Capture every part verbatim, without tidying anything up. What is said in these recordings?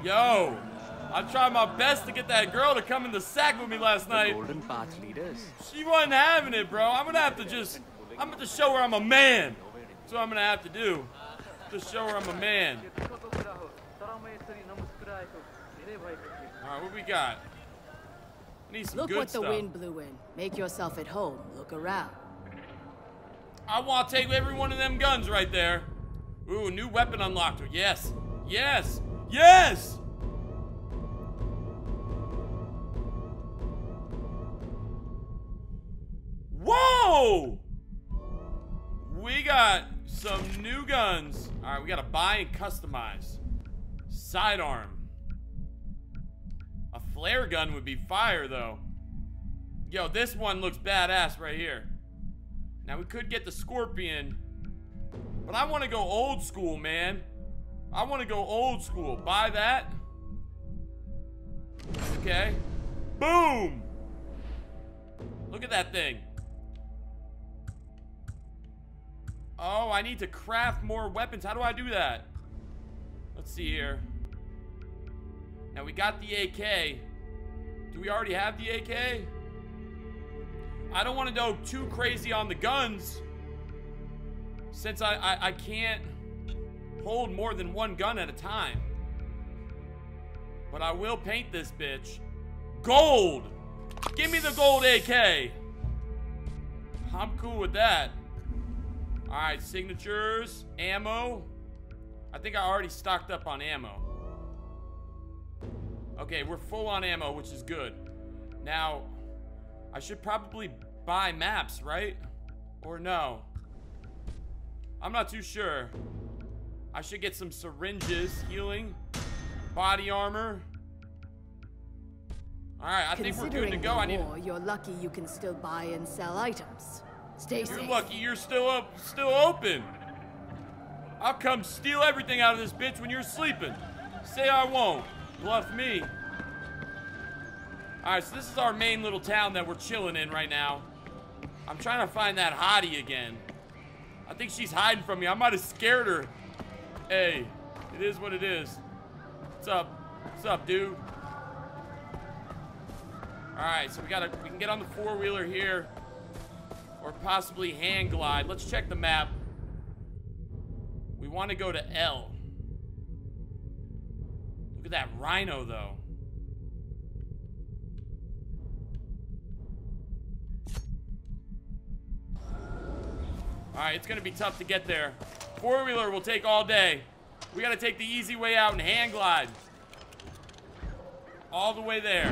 Yo, I tried my best to get that girl to come in the sack with me last night. Golden Path leaders. She wasn't having it, bro. I'm gonna have to just, I'm gonna show her I'm a man. That's what I'm gonna have to do. Just show her I'm a man. Alright, what we got? I need some Look good what the stuff. wind blew in. Make yourself at home. Look around. I want to take every one of them guns right there. Ooh, new weapon unlocked. Yes. Yes. Yes! Whoa! We got some new guns. Alright, we gotta buy and customize. Sidearm. A flare gun would be fire, though. Yo, this one looks badass right here. Now, we could get the Scorpion, but I want to go old school, man. I want to go old school. Buy that. Okay. Boom! Look at that thing. Oh, I need to craft more weapons. How do I do that? Let's see here. Now, we got the A K. Do we already have the A K? I don't want to go too crazy on the guns, since I, I, I can't hold more than one gun at a time. But I will paint this bitch gold. Give me the gold A K. I'm cool with that. Alright, signatures, ammo. I think I already stocked up on ammo. Okay, we're full on ammo, which is good. Now, I should probably buy maps, right? Or no? I'm not too sure. I should get some syringes, healing, body armor. Alright, I think we're good to go. I need. War, you're lucky you can still buy and sell items. Stay You're safe. lucky you're still up, still open. I'll come steal everything out of this bitch when you're sleeping. Say I won't. Bluff me. Alright, so this is our main little town that we're chilling in right now. I'm trying to find that hottie again. I think she's hiding from me. I might have scared her. Hey, it is what it is. What's up? What's up, dude? Alright, so we gotta we can get on the four-wheeler here. Or possibly hand glide. Let's check the map. We want to go to L. Look at that rhino, though. Alright, it's going to be tough to get there. Four-wheeler will take all day. We got to take the easy way out and hand glide. All the way there.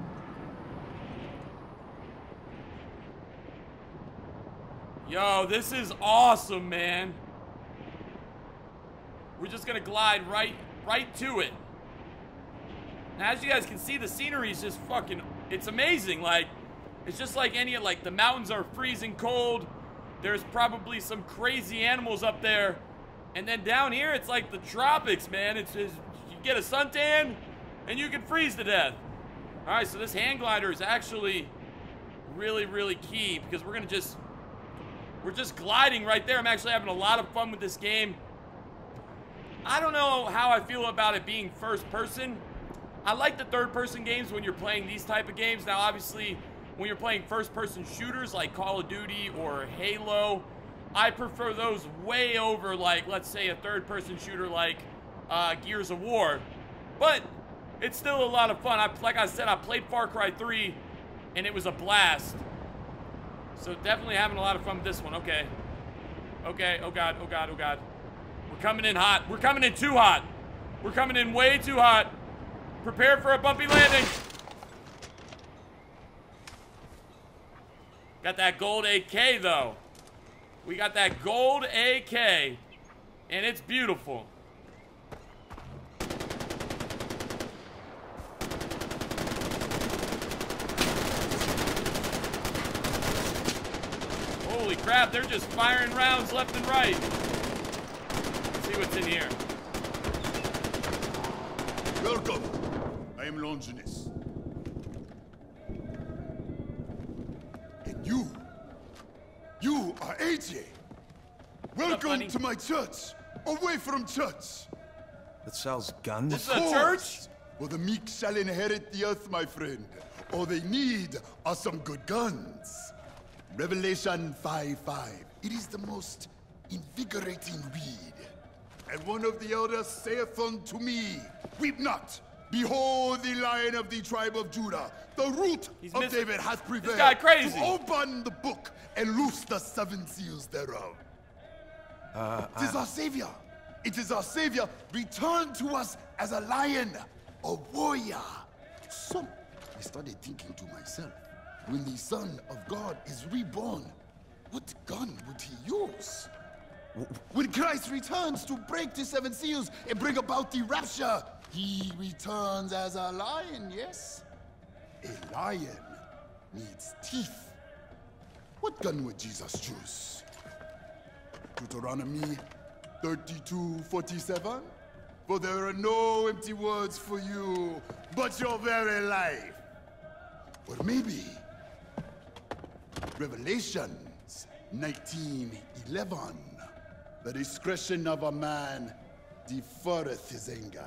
Yo, this is awesome, man. We're just going to glide right, right to it. Now, as you guys can see, the scenery is just fucking, it's amazing. Like, it's just like any, like, the mountains are freezing cold. There's probably some crazy animals up there. And then down here, it's like the tropics, man. It's just, you get a suntan, and you can freeze to death. All right, so this hand glider is actually really, really key, because we're going to just, we're just gliding right there. I'm actually having a lot of fun with this game. I don't know how I feel about it being first person. I like the third person games when you're playing these type of games. Now, obviously, when you're playing first person shooters like Call of Duty or Halo, I prefer those way over, like, let's say a third person shooter like uh, Gears of War. But it's still a lot of fun. I, like I said, I played Far Cry three, and it was a blast. So definitely having a lot of fun with this one. Okay. Okay. Oh, God. Oh, God. Oh, God. We're coming in hot. We're coming in too hot. We're coming in way too hot. Prepare for a bumpy landing. Got that gold A K, though. We got that gold A K, and it's beautiful. Holy crap, they're just firing rounds left and right. Let's see what's in here. Welcome. I am Longinus. And you, you are A J. Welcome buddy? to my church. Away from church. that sells guns? This is a church? Well, the meek shall inherit the earth, my friend. All they need are some good guns. Revelation five five. It is the most invigorating read. And one of the elders saith unto me, weep not. Behold, the Lion of the tribe of Judah, the root He's of missing. David, hath prevailed This guy crazy. to open the book and loose the seven seals thereof. Uh, It is our Savior. It is our Savior returned to us as a lion, a warrior. So, I started thinking to myself, when the Son of God is reborn, what gun would he use? When Christ returns to break the seven seals and bring about the rapture, he returns as a lion, yes? A lion needs teeth. What gun would Jesus choose? Deuteronomy thirty-two forty-seven? For there are no empty words for you, but your very life. Or maybe Revelations nineteen eleven. The discretion of a man deferreth his anger.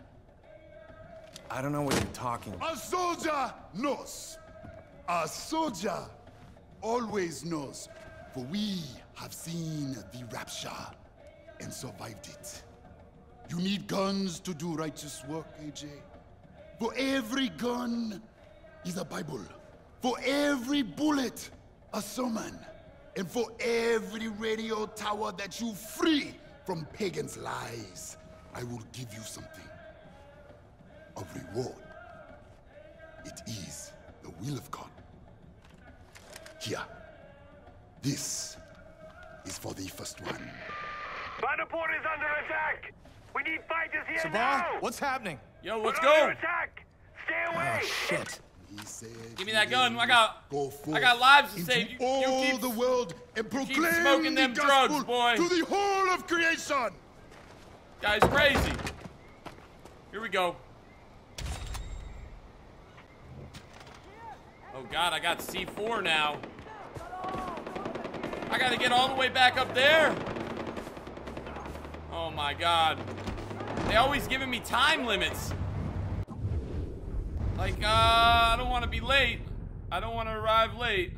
I don't know what you're talking about. A soldier knows. A soldier always knows. For we have seen the rapture and survived it. You need guns to do righteous work, A J. For every gun is a Bible. For every bullet, a sermon. And for every radio tower that you free from pagans' lies, I will give you something. A reward. It is the will of God. Here. This is for the first one. Vanderport is under attack! We need fighters here Sabal, now! what's happening? Yo, let's We're under go. attack! Stay away! Oh, shit. He said, Give me that gun. I got, go forth I got lives to into save. You, you all keep, the world and keep proclaim smoking the them gospel drugs, boy. to the whole of creation. Guy's crazy. Here we go. Oh God, I got C four now. I gotta get all the way back up there. Oh my God. They always giving me time limits. Like, uh, I don't want to be late. I don't want to arrive late.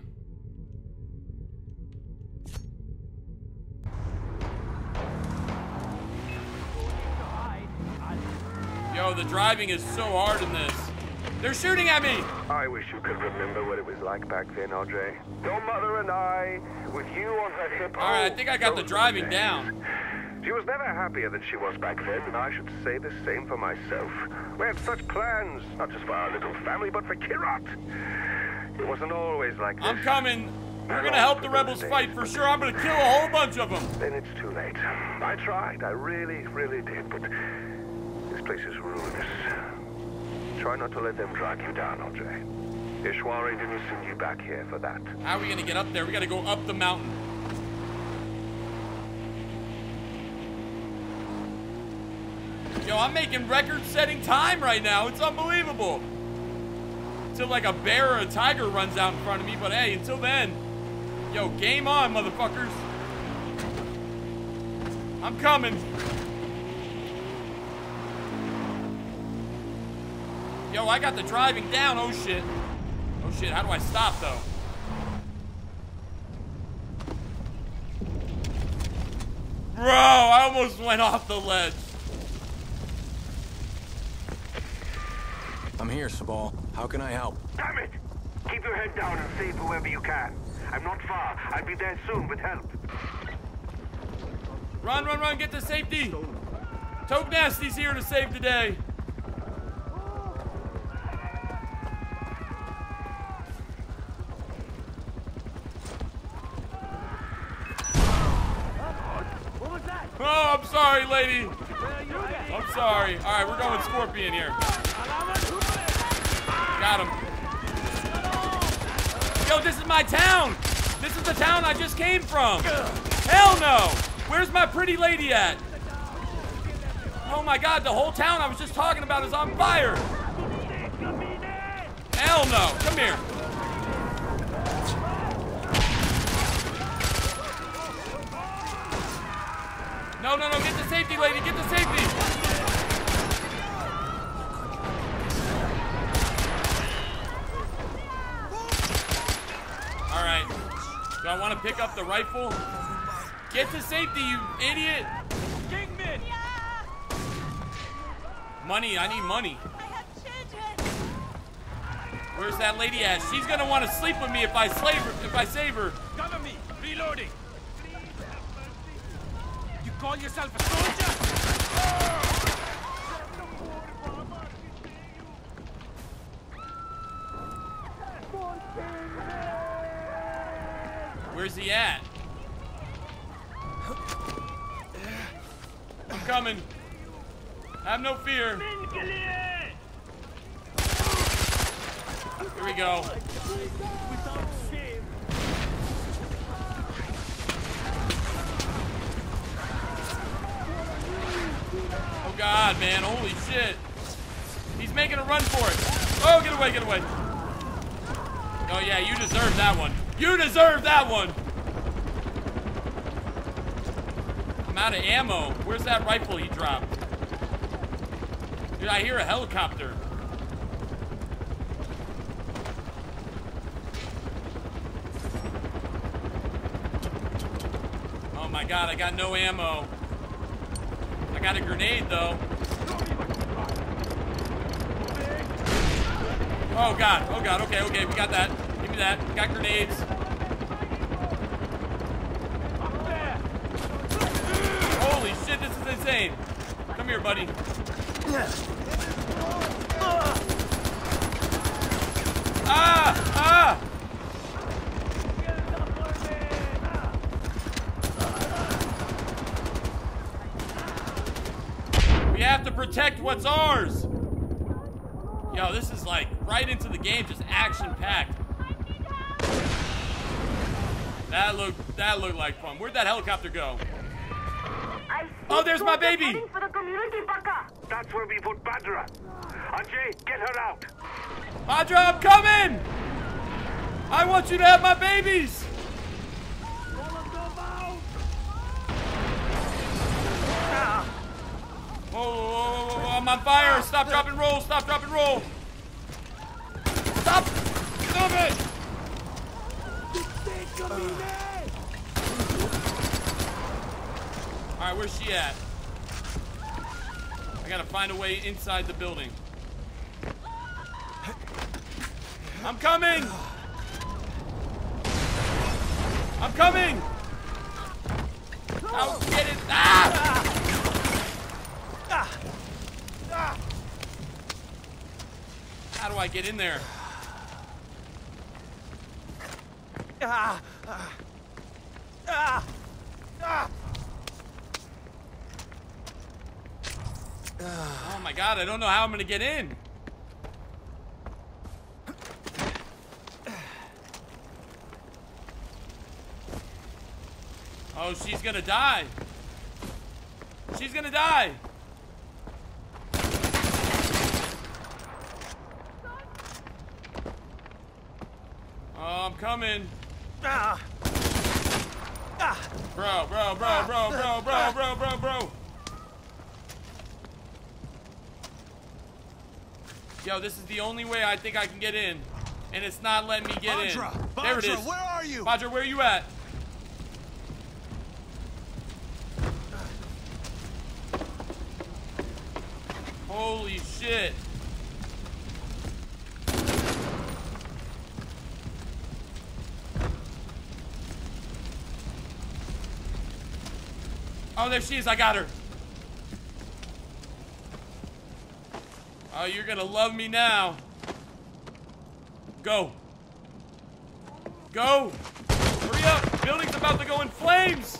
Yo, the driving is so hard in this. They're shooting at me! I wish you could remember what it was like back then, Audrey. Your mother and I, with you on her hip. Alright, I think I got the those driving days. down. She was never happier than she was back then, and I should say the same for myself. We had such plans, not just for our little family, but for Kirat. It wasn't always like this. I'm coming. We're gonna help the rebels fight for sure. I'm gonna kill a whole bunch of them. Then it's too late. I tried, I really, really did, but this place is ruinous. Try not to let them drag you down, Audrey. Ishwari didn't send you back here for that. How are we gonna get up there? We gotta go up the mountain. Yo, I'm making record-setting time right now. It's unbelievable. Until like a bear or a tiger runs out in front of me, but hey, until then, yo, game on, motherfuckers. I'm coming. Yo, I got the driving down. Oh shit. Oh shit, how do I stop though? Bro, I almost went off the ledge. I'm here, Sabal. How can I help? Damn it! Keep your head down and save whoever you can. I'm not far. I'll be there soon with help. Run, run, run, get to safety. Toke Nasty's here to save the day. Oh, I'm sorry, lady. I'm sorry. All right, we're going Scorpion here. Got him. Yo, this is my town. This is the town I just came from. Hell no. Where's my pretty lady at? Oh my God, the whole town I was just talking about is on fire. Hell no. Come here. No, no, no, get to safety, lady, get to safety. pick up the rifle? Get to safety, you idiot! Kingman! Money, I need money. I have children. Where's that lady at? She's gonna want to sleep with me if I slave her, if I save her. Cover me! Reloading! You call yourself a soldier? Where's he at? I'm coming. Have no fear. Here we go. Oh God, man, holy shit. He's making a run for it. Oh, get away, get away. Oh yeah, you deserve that one. You deserve that one. I'm out of ammo. Where's that rifle he dropped? Dude, I hear a helicopter. Oh my God, I got no ammo. I got a grenade though. Oh God, oh God, okay, okay, we got that. Give me that, got grenades. Holy shit, this is insane. Come here, buddy. Ah, ah! We have to protect what's ours. Yo, this is like right into the game, just action-packed. That looked, that looked like fun. Where'd that helicopter go? Oh, there's my baby! That's where we put Badra. Ajay, get her out. Badra, I'm coming! I want you to have my babies! Whoa, whoa, whoa, whoa, whoa, I'm on fire! Stop, drop, and roll! Stop, drop, and roll! Stop! Stop it! Alright, where's she at? I gotta find a way inside the building. I'm coming! I'm coming! I'll get it! Ah! How do I get in there? Ah! Ah! Ah! Ah! Oh my God, I don't know how I'm gonna get in. Oh, she's gonna die. She's gonna die. Oh, I'm coming. Ah! Ah! Bro, bro, bro, bro, bro, bro, bro, bro, bro. Yo, this is the only way I think I can get in. And it's not letting me get Badra, in. Badra, There it is. where are you? Badra, where are you at? Holy shit. Oh, there she is. I got her. Oh, you're gonna love me now. Go. Go. Hurry up. Building's about to go in flames.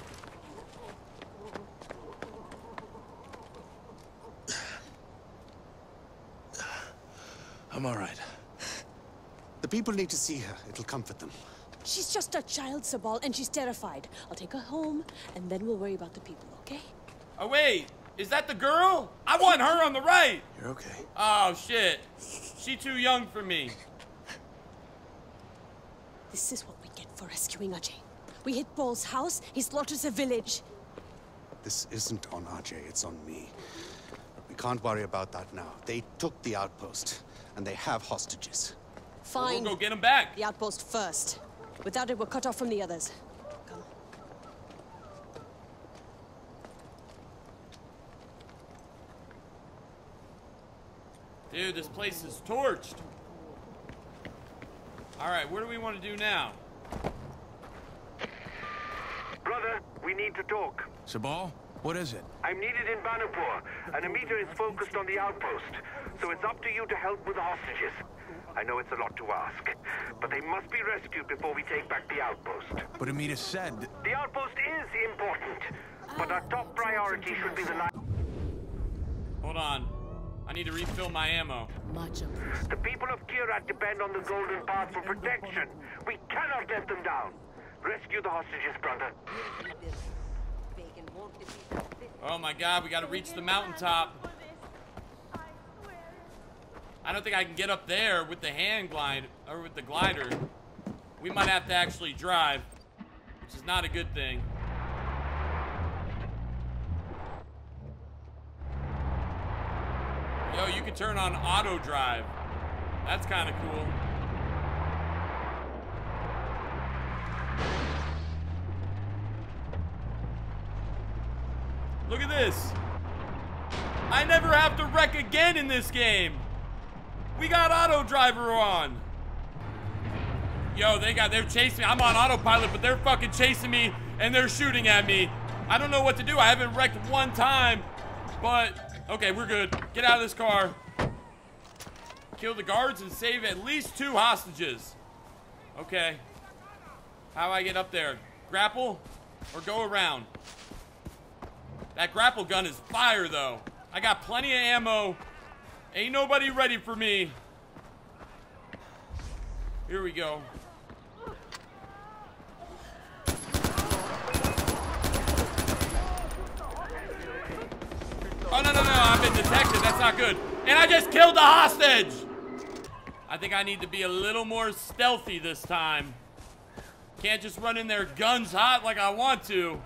I'm all right. The people need to see her. It'll comfort them. She's just a child, Sabal, and she's terrified. I'll take her home, and then we'll worry about the people, okay? Oh, wait. Is that the girl? I want her on the right. You're okay. Oh, shit. She too young for me. This is what we get for rescuing Ajay. We hit Paul's house, he slaughters a village. This isn't on Ajay, it's on me. We can't worry about that now. They took the outpost, and they have hostages. Fine. We'll go get them back. The outpost first. Without it, we're cut off from the others. Come. Dude, this place is torched. Alright, what do we want to do now? Brother, we need to talk. Sabal, what is it? I'm needed in Banapur, and Amita is focused on the outpost. So it's up to you to help with the hostages. I know it's a lot to ask, but they must be rescued before we take back the outpost. But Amita said... The outpost is important, but our top priority should be the life. Hold on. I need to refill my ammo. Much appreciated. The people of Kyrat depend on the Golden Path for protection. We cannot let them down. Rescue the hostages, brother. Oh my god, we gotta reach the mountaintop. I don't think I can get up there with the hand glide, or with the glider. We might have to actually drive, which is not a good thing. Yo, you can turn on auto drive. That's kind of cool. Look at this. I never have to wreck again in this game. We got auto driver on. Yo, they got, they're chasing me. I'm on autopilot, but they're fucking chasing me and they're shooting at me. I don't know what to do. I haven't wrecked one time, but okay, we're good. Get out of this car. Kill the guards and save at least two hostages. Okay. How do I get up there? Grapple or go around? That grapple gun is fire, though. I got plenty of ammo. Ain't nobody ready for me. Here we go. Oh, no, no, no. I've been detected. That's not good. And I just killed the hostage. I think I need to be a little more stealthy this time. Can't just run in there guns hot like I want to.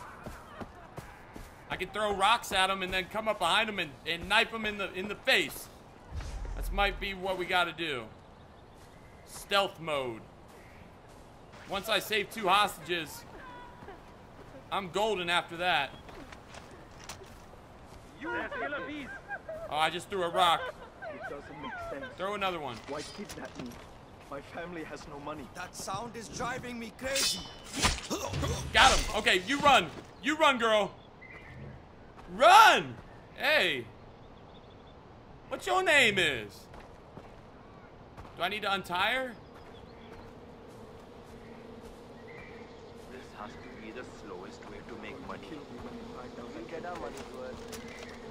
I can throw rocks at them and then come up behind them and, and knife them in the in the face. That might be what we got to do. Stealth mode. Once I save two hostages, I'm golden after that. Oh, I just threw a rock. It doesn't make sense. Throw another one. Why kidnap me? My family has no money. That sound is driving me crazy. Got him. Okay, you run. You run, girl. Run! Hey. What your name is? Do I need to untie her? This has to be the slowest way to make money. Get our money worth.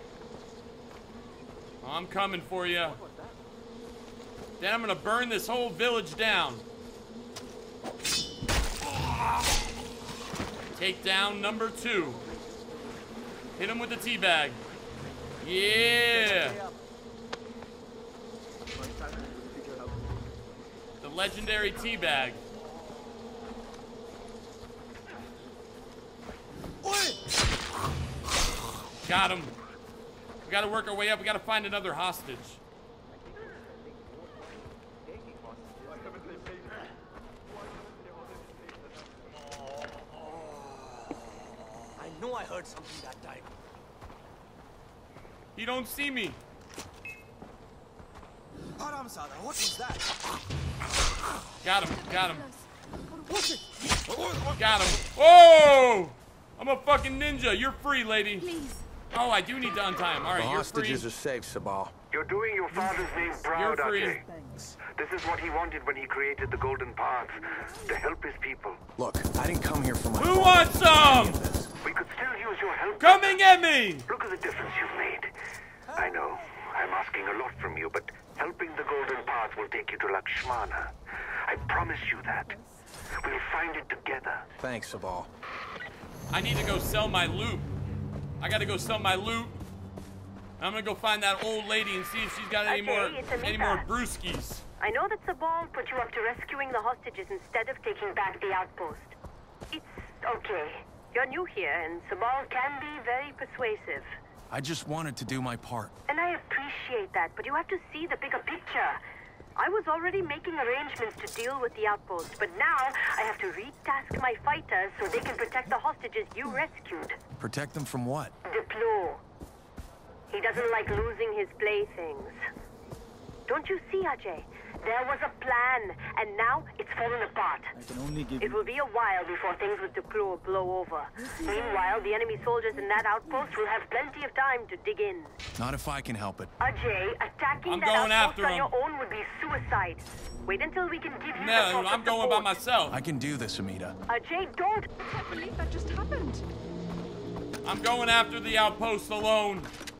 Oh, I'm coming for you. Then I'm gonna burn this whole village down. Take down number two. Hit him with the teabag. Yeah. The legendary teabag. Got him. We gotta work our way up. We gotta find another hostage. I know I heard something that time. He don't see me. Haramzada, what is that? Got him. Got him. Got him. Whoa! I'm a fucking ninja. You're free, lady. Please. Oh, I do need to untie him. All right, The you're hostages free. are safe, Sabal. You're doing your father's name proud, You're free. Ajay. This is what he wanted when he created the Golden Path, to help his people. Look, I didn't come here for my Who fault. wants some? We could still use your help. Coming at me! Look at the difference you've made. I know, I'm asking a lot from you, but helping the Golden Path will take you to Lakshmana. I promise you that. We'll find it together. Thanks, Sabal. I need to go sell my loot. I gotta go sell my loot. I'm gonna go find that old lady and see if she's got any Ajay, more it's Amita. any more brewskis. I know that Sabal put you up to rescuing the hostages instead of taking back the outpost. It's okay. You're new here, and Sabal can be very persuasive. I just wanted to do my part. And I appreciate that, but you have to see the bigger picture. I was already making arrangements to deal with the outpost, but now I have to retask my fighters so they can protect the hostages you rescued. Protect them from what? Diplo. He doesn't like losing his playthings. Don't you see, Ajay? There was a plan, and now it's fallen apart. I can only give It will be a while before things with Diplo blow over. Meanwhile, the enemy soldiers in that outpost will have plenty of time to dig in. Not if I can help it. Ajay, attacking I'm that going outpost after on him. your own would be suicide. Wait until we can give you No, the proper I'm going by support. myself. I can do this, Amita. Ajay, don't! I can't believe that just happened. I'm going after the outpost alone.